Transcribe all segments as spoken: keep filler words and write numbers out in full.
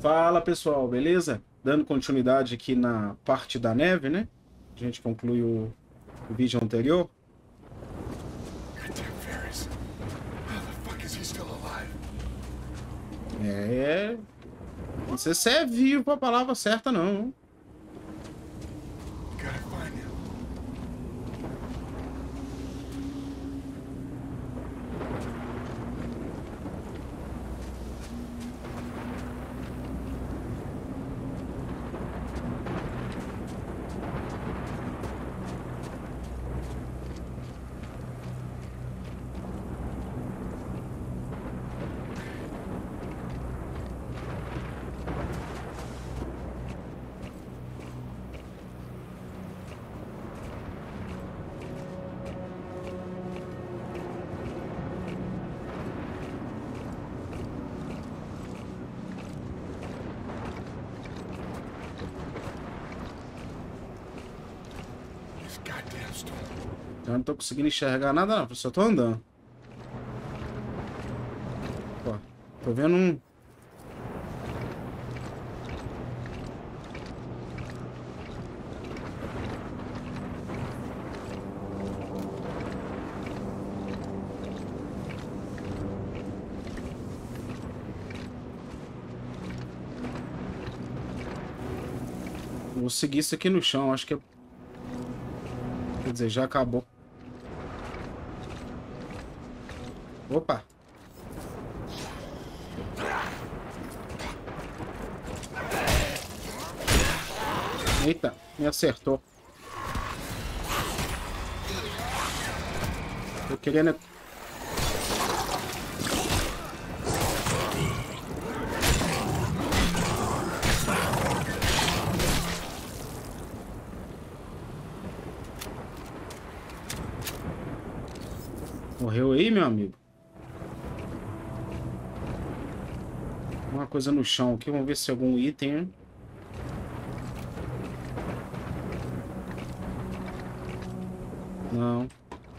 Fala pessoal, beleza? Dando continuidade aqui na parte da neve, né? A gente conclui o, o vídeo anterior. É... Não sei se é vivo a palavra certa, não. Eu não tô conseguindo enxergar nada não, só tô andando. Ó, tô vendo um... Vou seguir isso aqui no chão, acho que... Quer dizer, já acabou. Opa! Eita, me acertou. Tô querendo... Morreu aí, meu amigo? Uma coisa no chão aqui, vamos ver se algum item, hein? Não.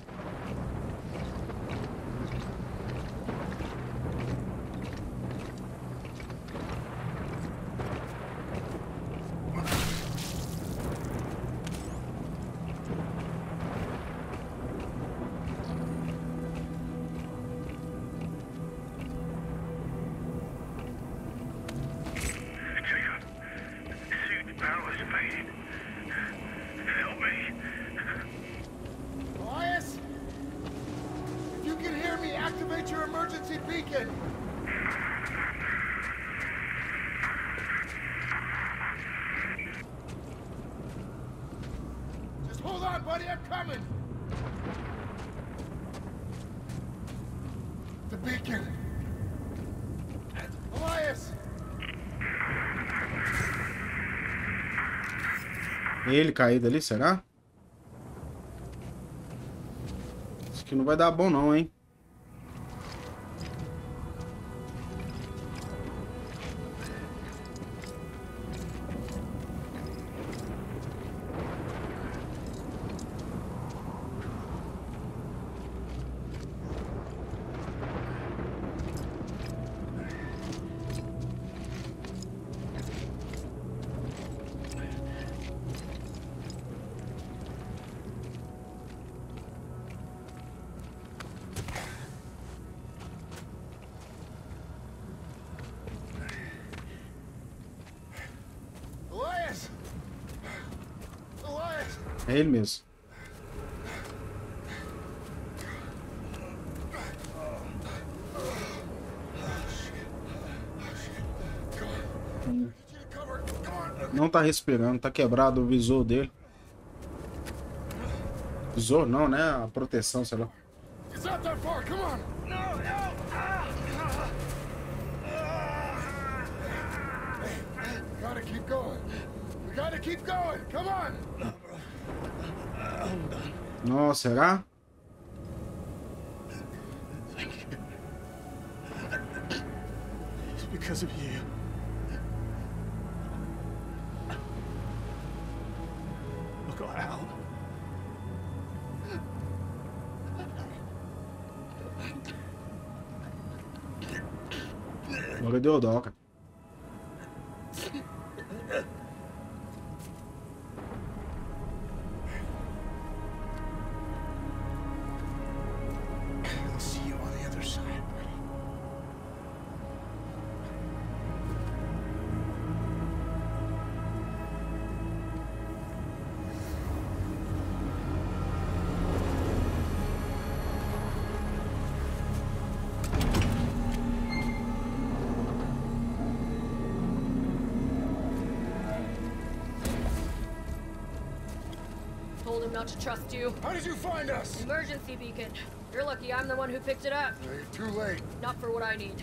Activate your emergency beacon! Just hold on, buddy, I'm coming! The beacon! Elias! Ele caído ali, será? Isso aqui não vai dar bom não, hein? É ele mesmo. Não tá respirando, tá quebrado o visor dele. Visor não, né? A proteção, sei lá. Gotta keep going. We gotta keep going. Come on. Nossa, será? Thank you. It's because of you. Look out. Agora deu dó, cara. I'll see you on the other side, buddy. Told him not to trust you. How did you find us? Emergency beacon. You're lucky I'm the one who picked it up. Uh, You're too late. Not for what I need.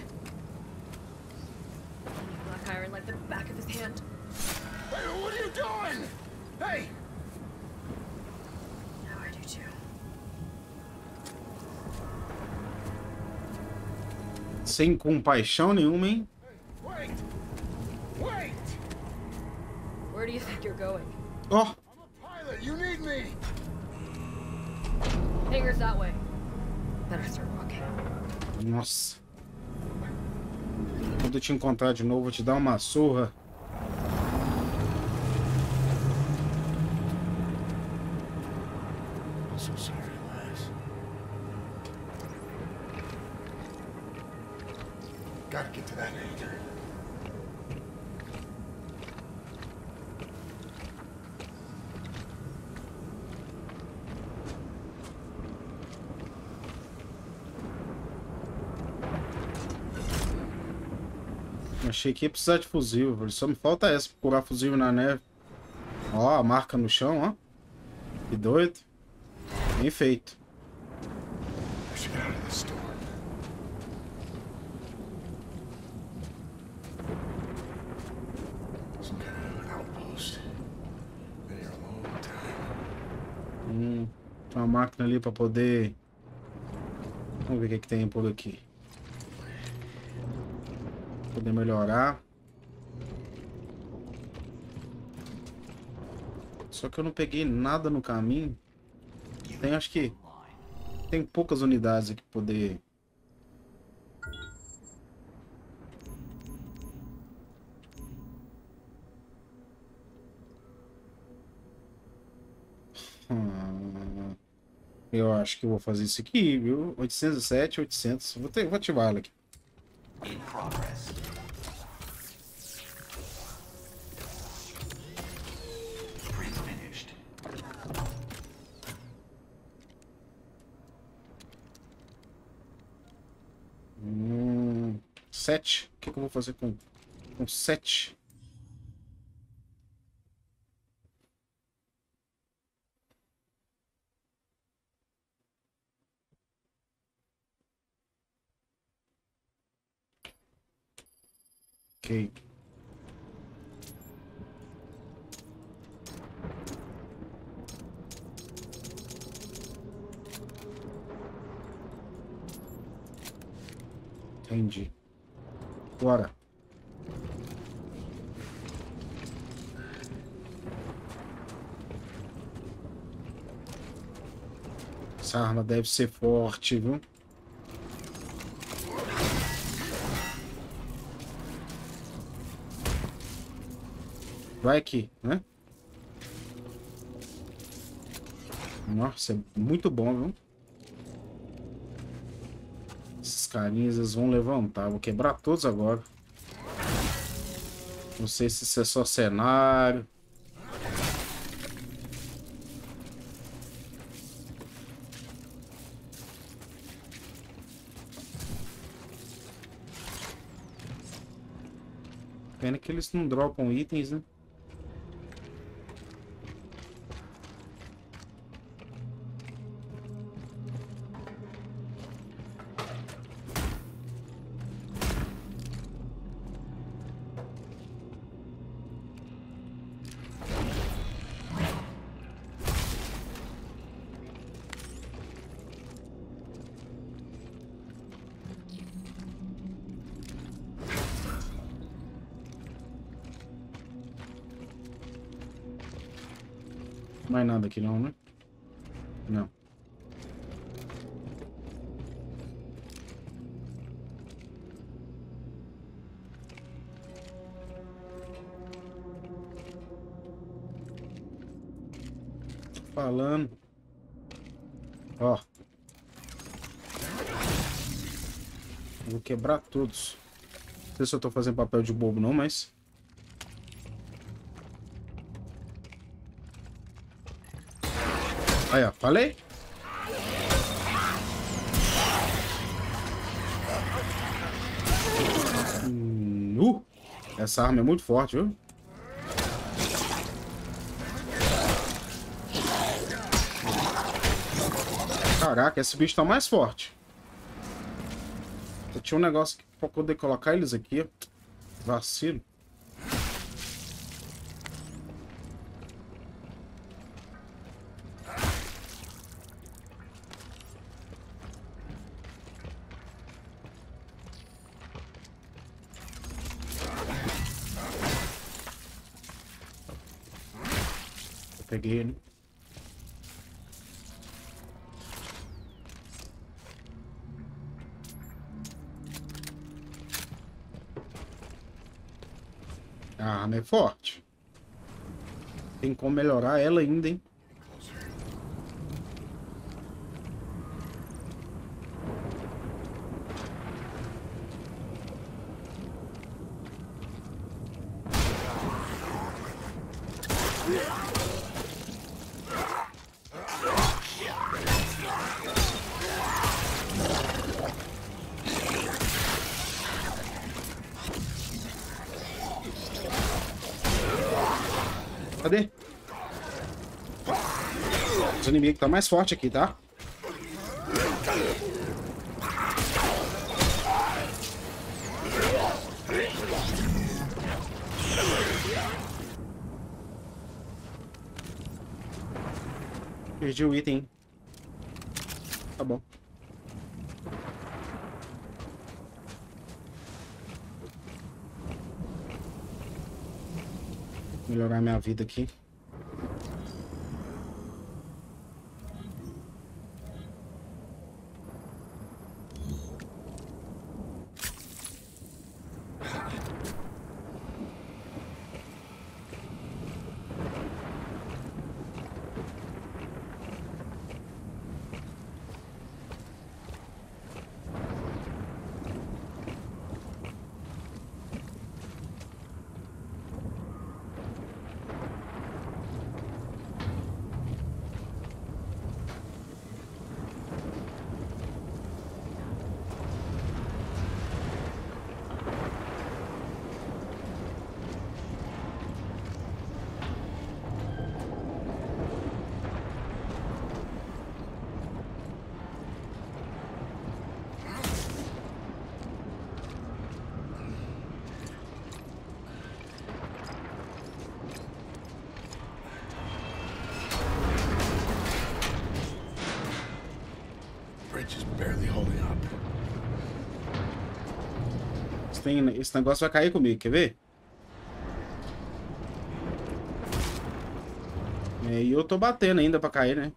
Black iron like the back of his hand. Hey, what are you doing? Hey! Now I do too. Sem compaixão nenhuma, hein? Wait! Wait! Where do you think you're going? Ó, I'm a pilot. You need me. Hangar's that way. Better start walking. nossa. Quando eu te encontrar de novo, vou te dar uma surra. I'm so sorry, Elias. Gotta get to that hangar. Achei que ia precisar de fusível, velho. Só me falta essa, procurar fusível na neve. Ó, a marca no chão, ó. Que doido. Bem feito. I should get out of this storm. Some kind of outpost. Been here a long time. Hum, tem uma máquina ali pra poder... Vamos ver o que, que tem por aqui. Poder melhorar. Só que eu não peguei nada no caminho. Tem, acho que... Tem poucas unidades aqui pra poder... Hum, eu acho que eu vou fazer isso aqui, viu? oitocentos e sete, oitocentos. Vou, ter, vou ativar ela aqui. In progress. Pre-finished. Hum, sete. O que, que eu vou fazer com, com sete? Ok. Entendi. Bora. Essa arma deve ser forte, viu? Vai aqui, né? Nossa, é muito bom, viu? Esses carinhas, eles vão levantar. Vou quebrar todos agora. Não sei se isso é só cenário. Pena que eles não dropam itens, né? Mais nada aqui não, né? Não. falando. Ó. Vou quebrar todos. Não sei se eu tô fazendo papel de bobo não, mas... Aí, ó. Falei? Hum, uh, essa arma é muito forte, viu? Caraca, esse bicho tá mais forte. Eu tinha um negócio pra poder colocar eles aqui, ó. Vacilo. Eu peguei ele. A arma é forte. Tem como melhorar ela ainda, hein? Cadê? Os inimigos tá mais forte aqui, tá? Perdi o item. Tá bom. Melhorar minha vida aqui. Bridge is barely holding up. Esse, tem, esse negócio vai cair comigo, quer ver? E eu tô batendo ainda pra cair, né?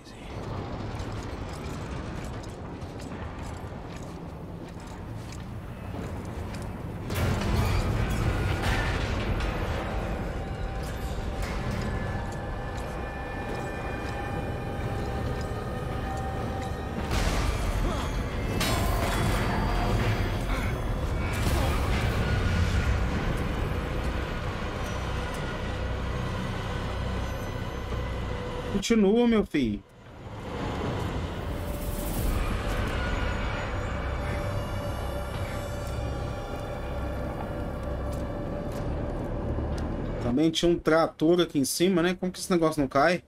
Continua, meu filho. Também tinha um trator aqui em cima, né? Como que esse negócio não cai?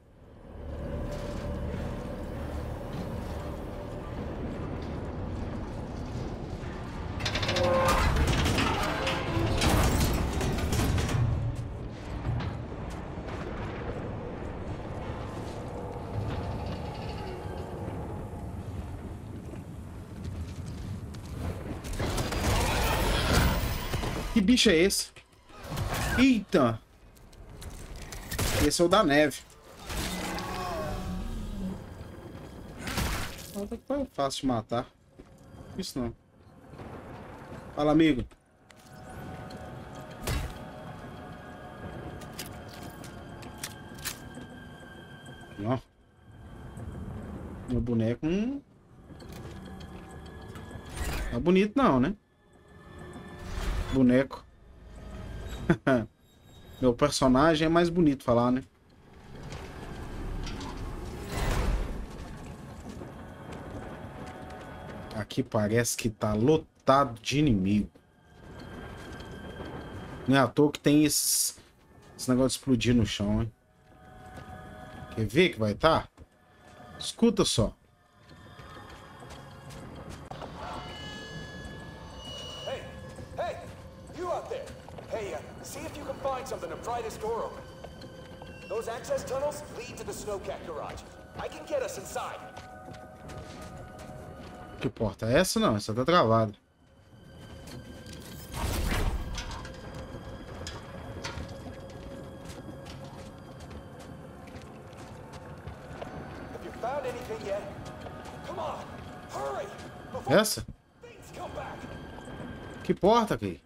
Que bicho é esse? Eita! Esse é o da neve. Até que tá fácil de matar. Isso não. Fala, amigo. Ó. Meu boneco não... Não é bonito não, né? Boneco. Meu personagem é mais bonito falar, né? Aqui parece que tá lotado de inimigo. Não é à toa que tem esses, esse negócio de explodir no chão, hein? Quer ver que vai estar? Escuta só. Hey, hey, you out there. Hey, uh, see if you can find something to pry this door open. Those access tunnels lead to the Snowcat garage. I can get us inside. Que porta é essa? Não, essa tá travada. Have you found anything yet? Come on, hurry! Before Essa? things come back. Que porta aqui?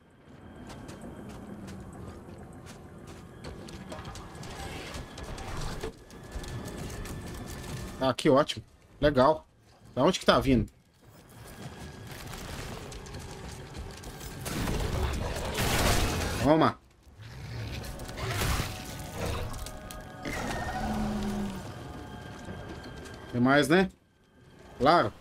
Ah, que ótimo. Legal. Da onde que tá vindo? Toma. Tem mais, né? Claro.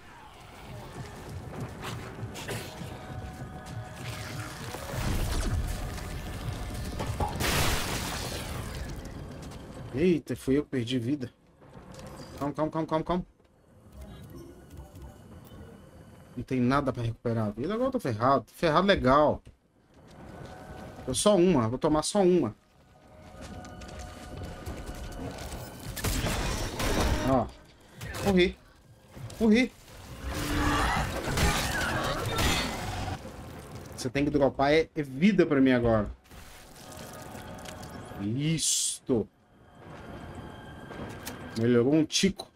Eita, fui eu que perdi vida. Calma, calma, calma, calma, calma. Não tem nada pra recuperar a vida. Agora eu tô ferrado. Ferrado legal. Eu só uma. Vou tomar só uma. Ó. Morri. Morri. Você tem que dropar é, é vida pra mim agora. Isto. Melhorou um tico.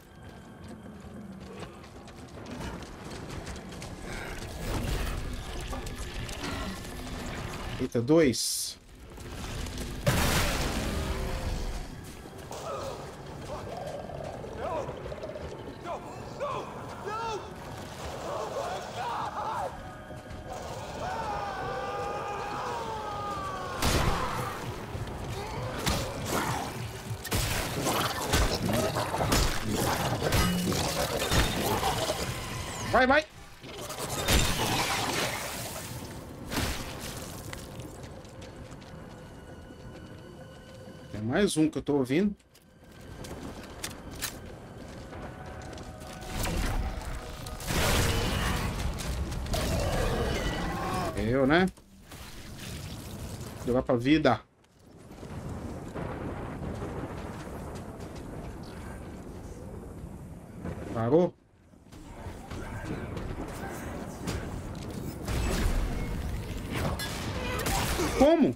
Eita, dois. Vai, vai. Tem mais um que eu tô ouvindo. Eu, né? Levar pra vida. Parou? Como?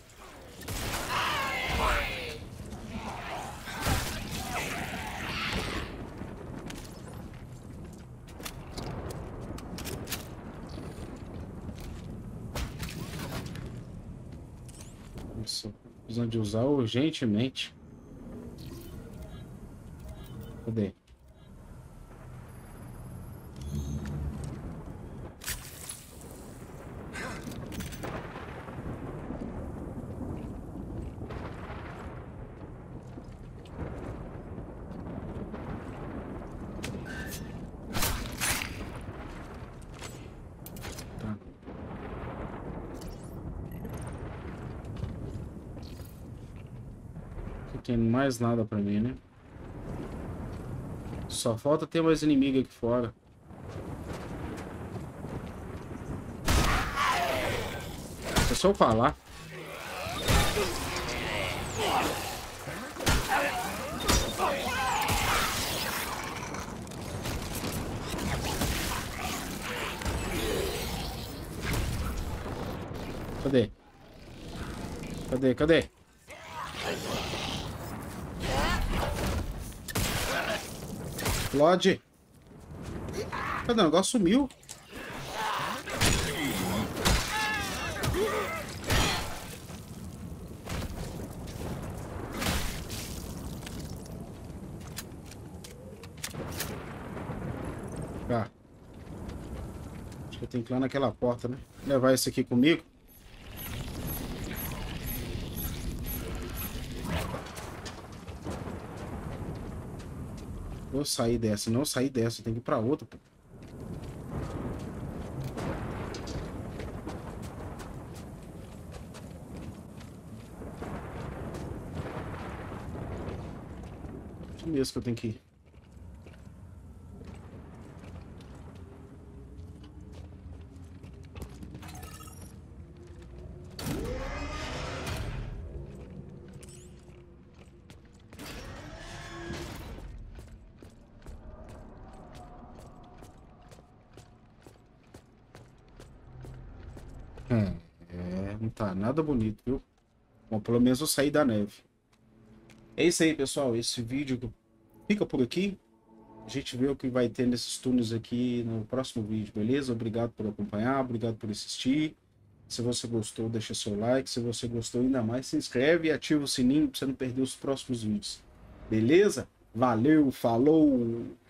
Nossa, precisando de usar urgentemente. Cadê? Tem mais nada pra mim, né? Só falta ter mais inimigo aqui fora. É só eu falar. Cadê? Cadê? Cadê? Explode. Cadê? O negócio sumiu. tem que ir lá naquela porta, né? Levar esse aqui comigo. Vou sair dessa, não sair dessa, tem que ir pra outra, pô. Que mesmo que eu tenho que ir. É, não tá nada bonito, viu? Bom, pelo menos eu saí da neve. É isso aí, pessoal. Esse vídeo fica por aqui. A gente vê o que vai ter nesses túneis aqui no próximo vídeo, beleza? Obrigado por acompanhar, obrigado por assistir. Se você gostou, deixa seu like. Se você gostou ainda mais, se inscreve e ativa o sininho para você não perder os próximos vídeos. Beleza? Valeu, falou!